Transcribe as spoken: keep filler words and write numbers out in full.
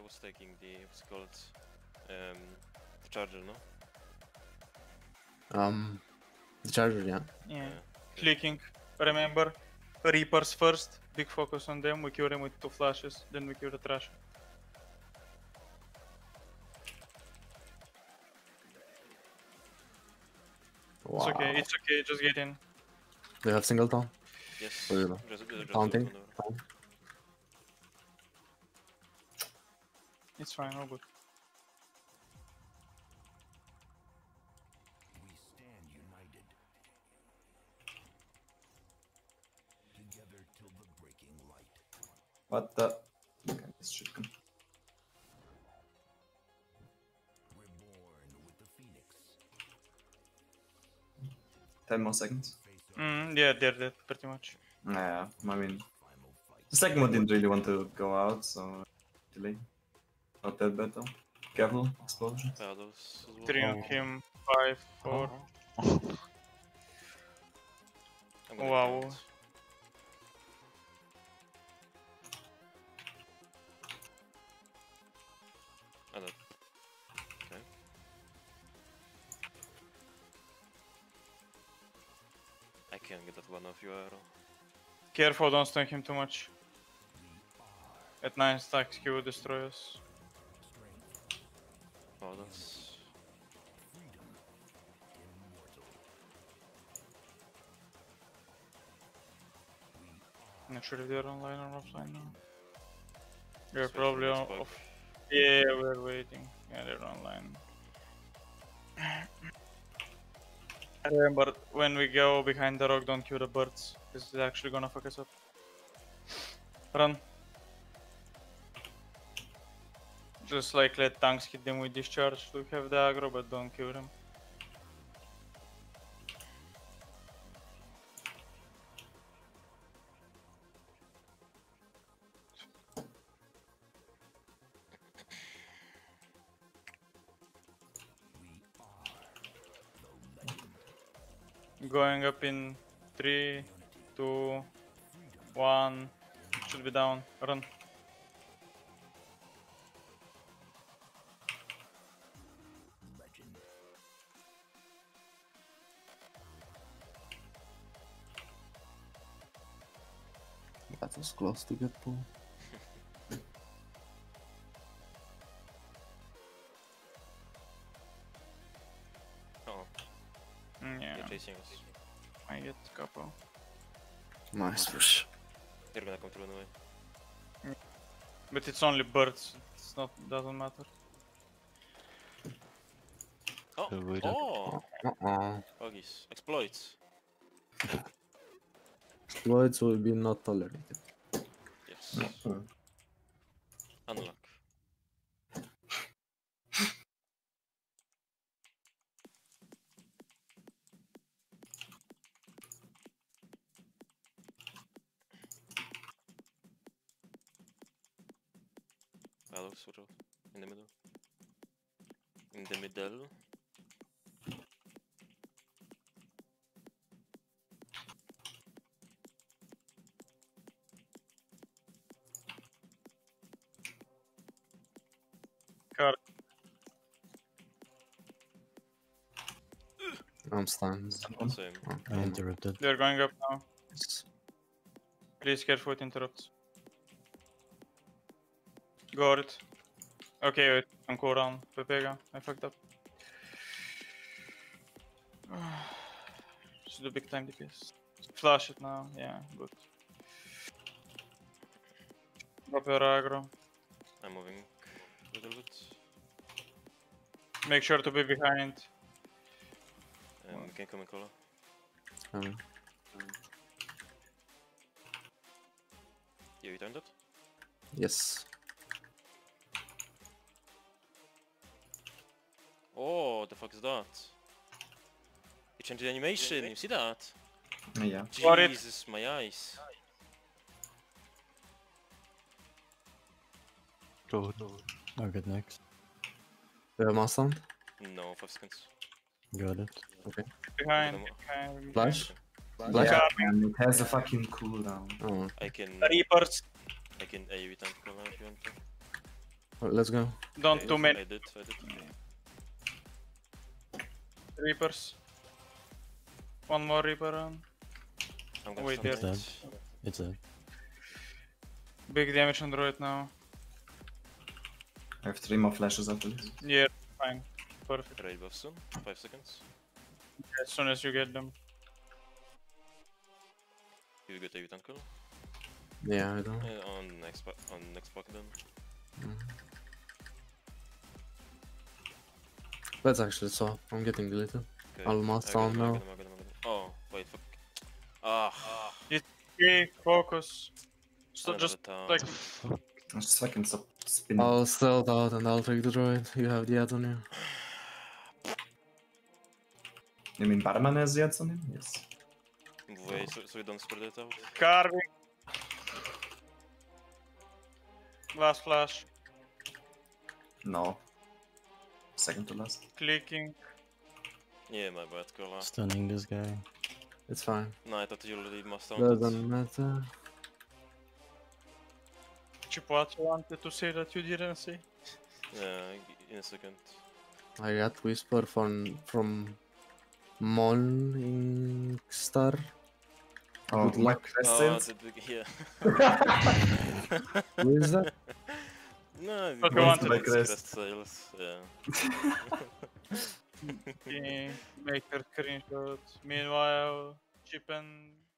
was taking the, what's it called, um, the charger, no? Um, the charger, yeah. Yeah. Yeah. Clicking. Remember, Reapers first. Big focus on them. We kill them with two flashes. Then we kill the trash. Wow. It's okay. It's okay. Just get in. They have singleton. Yes. Really? Just, just Taunting. open door. Taunt. It's fine. All good. We stand united. Together till the breaking light. What the? Okay, this should come. We're born with the phoenix. Ten more seconds. Mm, yeah, they're dead pretty much. Yeah, I mean, Final fight. the second one didn't really want to go out, so delay. Not that bad though. Careful, explosions. Yeah, those as well. Three on him. Five, four. I'm gonna Wow. count. Oh, that. Okay. I can't get that one off you, Aero. Careful, don't stun him too much. At nine stacks, he will destroy us. Oh, that's... Not sure if they're online or offline now. They're Switch probably for on this bug. off. Yeah, we're waiting. Yeah, they're online. Remember, when we go behind the rock, don't kill the birds. This is actually gonna fuck us up. Run. Just like let tanks hit them with discharge to have the aggro, but don't kill them. Going up in three, two, one. Should be down. Run. Legend. That was close to get pulled. Oh, Mm, they're yeah, chasing us. I get couple. Nice push. They're gonna come through anyway. But it's only birds. It's not. Doesn't matter. Oh! So we Oh! Uh-uh. Huggies. Exploits. Exploits will be not tolerated. Yes. Hmm. Unlock. Hello, sort of. In the middle. In the middle. Car. I'm stunned. Same. I interrupted. They're going up now. Yes. Please careful with interrupts. Got it. Okay, wait. I'm cooldown. Pepega. I fucked up. Just do big time D P S. Flash it now. Yeah, good. Drop your aggro. I'm moving a little bit. Make sure to be behind. Um, we can come and color. Um, You returned it? yes. Oh, the fuck is that? You changed the animation, you see that? Yeah. Got it. Jesus, my eyes. Go, no. I'll get next. You have mass sound? No, five seconds. Got it. Okay. Behind. Them- behind. Flash? Yeah, Car. and it has a fucking cooldown. Oh, I can Reapers. I can A V tank color if you want to. Well, let's go. Don't Okay, too many I did, I did. Okay. Reapers. One more Reaper on. I'm gonna Wait, stun It's there. dead. it. It's dead. Big damage on Druid now. I have three more flashes after this. Yeah, fine. Perfect. Raid buff soon. Five seconds. As soon as you get them. You get a U-turn cool. Yeah, I don't. Uh, on next pa on next pocket then. Mhm. Let's actually swap. I'm getting deleted. Okay. I'll master I got on him, I now. got him, I got him, I got him. Oh, wait, fuck. Ah. Okay, focus. So Another just town. like Just fucking stop spinning. I'll stealth out and I'll take the droid. You have the ads on you. You mean Barrman has the ads on him? Yes. Wait, so, so we don't spread it out? carving. Last flash. No. Second to last. Clicking. Yeah, my bad, Cola. Stunning this guy. It's fine. No, I thought you already must on it. Doesn't matter. Chip, what you wanted to say that you didn't say? Yeah, in a second. I got whisper from from Morningstar. Oh, Good luck. Crest Oh, sales? the big, yeah. Who is that? No, Okay, we wanted it's like crest crest. sales, yeah. Okay, make a screenshot. Meanwhile, Chip and